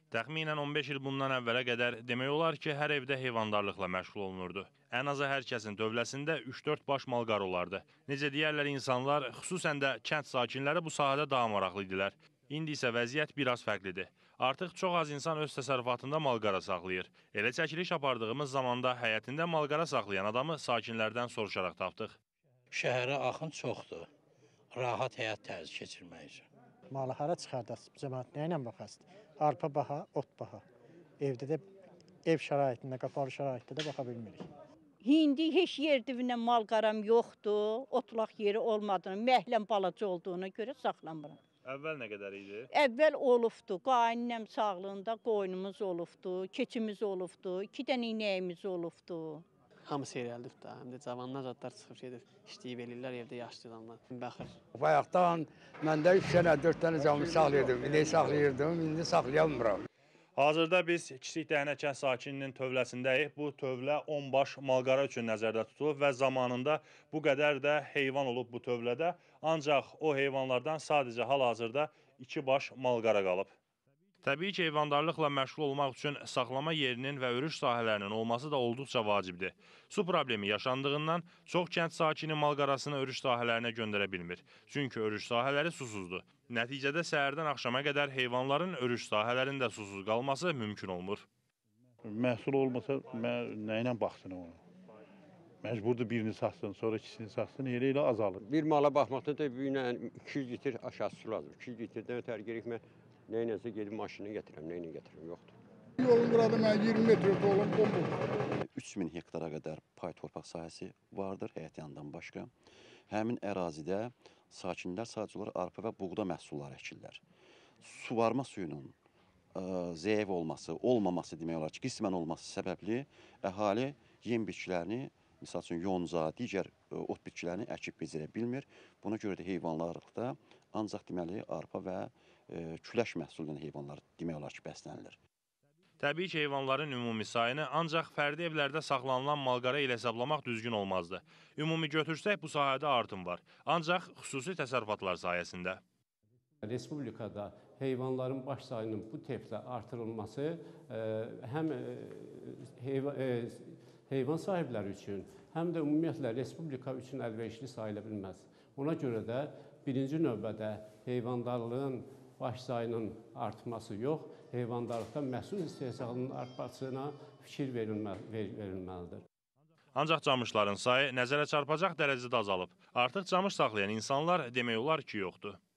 Təxminən 15 il bundan əvvələ qədər demək olar ki, hər evdə heyvandarlıqla məşğul olunurdu. Ən azı hər kəsin dövləsində 3-4 baş malqar olardı. Necə deyərlər insanlar, xüsusən də kənd sakinləri bu sahədə daha maraqlı idilər. İndi isə vəziyyət biraz fərqlidir. Artıq çox az insan öz təsərrüfatında malqara saxlayır. Elə çəkiliş apardığımız zamanda həyətində malqara saxlayan adamı sakinlərdən soruşaraq tapdıq. Şəhərə axın çoxdur. Rahat həyat tərzi keçirmək üçün. Malı hara çıxardasınız? Cəmaət nə ilə baxasınız? Arpa baha, ot baha. Evdə də ev şəraitində, qapalı şəraitdə də baxa bilmirik. İndi heç yer dibində malqaram yoxdur. Otlaq yeri olmadığını, məhləm balaca olduğuna görə saxlamıram. Əvvəl nə qədər idi? Əvvəl olubdu. Qaynəm sağlığında qoyunumuz olubdu, keçimiz olubdu, 2 dənə inəyimiz olubdu. Hamısı yerəldir də, həm də cavanlar zadlar çıxıb gedir, işləyib eləyirlər, evdə yaşlı adamlar. Baxır. Bayaqdan məndə 3 dənə, 4 dənə canlı saxlayırdım, inek saxlayırdım, indi saxlayamıram. Hazırda biz Kiçik Dəhnə kənd sakininin tövləsindəyik. Bu tövlə 10 baş malqara üçün nəzərdə tutulub və zamanında bu qədər də heyvan olub bu tövlədə. Ancaq o heyvanlardan sadəcə hal-hazırda 2 baş malqara qalıb. Təbii ki, heyvandarlıqla məşğul olmaq üçün saxlama yerinin və örüş sahələrinin olması da olduqca vacibdir. Su problemi yaşandığından çox kənd sakini malqarasını örüş sahələrinə göndərə bilmir. Çünki örüş sahələri susuzdur. Nəticədə səhərdən axşama qədər heyvanların örüş sahələrində susuz qalması mümkün olmur. Məhsul olmasa nə ilə baxsın onu? Məcburdur birini saxsın, sonra ikisini saxsın, elə azalır. Bir mala baxmaqda da bir 200 litr aşağı su lazım. 200 litrdən ötəri gerək mən nə iləsə gedib maşını gətirəm, nə ilə gətirəm, yoxdur. Yolun burada mən 20 metr yolum bomboş. 3000 hektara qədər pay torpaq sahəsi vardır həyət yanından başqa. Həmin ərazidə sakinlər sadəcə olaraq arpa və buğda məhsulları əkirlər. Suvarma suyunun zəif olması, olmaması demək olar ki, qismən olması səbəbli əhali yem bitkilərini, misal üçün yonca, digər ot bitkilərini əkib becərə bilmir. Buna görə də heyvanlarlıqda ancaq deməli arpa və küləş məhsulundan heyvanlar demək olar ki, bəslənilir. Təbii ki, heyvanların ümumi sayını ancaq fərdi evlərdə saxlanılan malqara ilə hesablamaq düzgün olmazdı. Ümumi götürsək, bu sahədə artım var. Ancaq xüsusi təsərrüfatlar sayəsində. Respublikada heyvanların baş sayının bu templə artırılması həm heyvan sahibləri üçün, həm də ümumiyyətlə Respublika üçün əlverişli sayıla bilməz. Ona görə də birinci növbədə heyvandarlığın baş sayının artması yox, heyvandarlıqda məhsul istehsalının artmasına fikir verilməlidir. Ancaq camışların sayı nəzərə çarpacaq dərəcədə azalıb. Artıq camış saxlayan insanlar demək olar ki, yoxdur.